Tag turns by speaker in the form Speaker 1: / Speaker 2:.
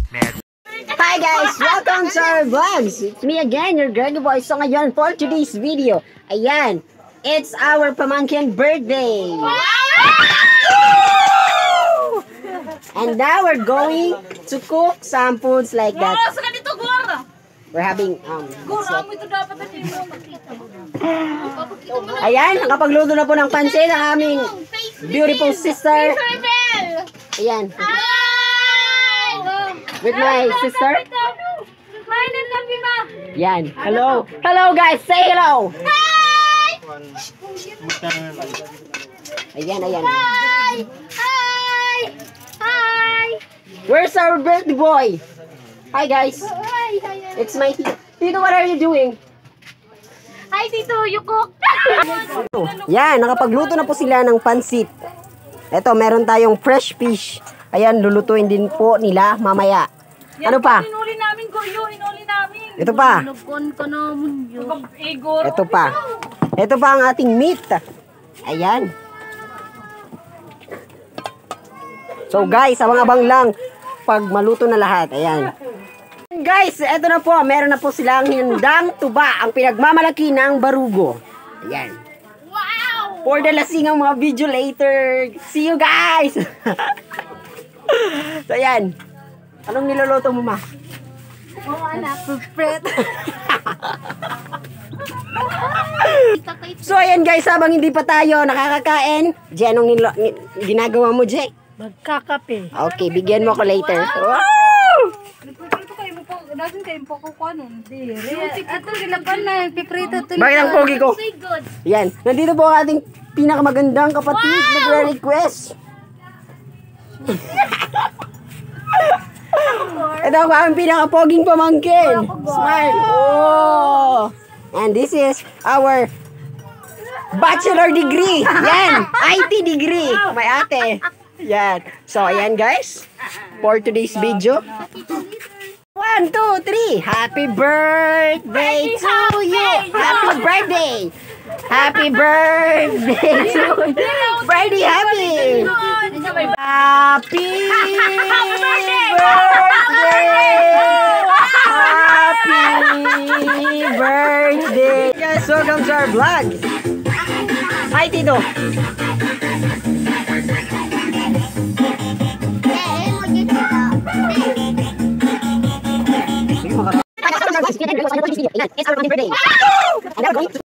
Speaker 1: Hi guys! Welcome to our vlogs! It's me again, your Greggy Boy. So ngayon, for today's video, ayan, it's our Pamangkin birthday! And now we're going to cook some foods like that. We're having, ayan, nakapagluto na po ng pansit ang aming beautiful sister. Ayan. With my sister. Yan. Hello. Hello guys. Say hello. Hi. Ayan, ayan.
Speaker 2: Hi. Hi. Hi.
Speaker 1: Where's our birthday boy? Hi guys.
Speaker 2: Hi.
Speaker 1: It's my Tito. Tito, what are you doing?
Speaker 2: Hi, Tito. You cook?
Speaker 1: Yan. Nakapagluto na po sila ng pansit. Ito, meron tayong fresh fish. Ayan, lulutuin din po nila mamaya. Ano pa?
Speaker 2: Hinuli namin, Goyo. Hinuli namin.
Speaker 1: Ito pa. Ito pa. Ito pa ang ating meat. Ayan. So guys, abang-abang lang pag maluto na lahat. Ayan. Guys, ito na po. Meron na po silang hindang tuba. Ang pinagmamalaki ng barugo. Ayan.
Speaker 2: Wow!
Speaker 1: For the lasing ang mga video later. See you guys! So ayan. Anong niluluto mo, ma?
Speaker 2: Oo, anak. Spread.
Speaker 1: So ayan guys, habang hindi pa tayo nakakakain, Jay, anong ginagawa mo, Jay?
Speaker 2: Magkakape.
Speaker 1: Okay, bigyan mo ko later. Wow!
Speaker 2: Piprito kayo mo po. Dasin kayo po ko ano. Ato gilaban na. Piprito to.
Speaker 1: Bakit ang pogi ko? Yan. Nandito po ang ating pinakamagandang kapatid. Nagre-request. Ito ang aming pinakapoging pamangkin. Smile. Oh! And this is our bachelor degree. Yan. IT degree. May ate. Yan. So, ayan guys. For today's video. 1, 2, 3. Happy birthday to you. Happy birthday. Happy birthday to you. Birthday happy. Happy birthday. Yes, welcome to our vlog. Hi, Tito. It's our birthday.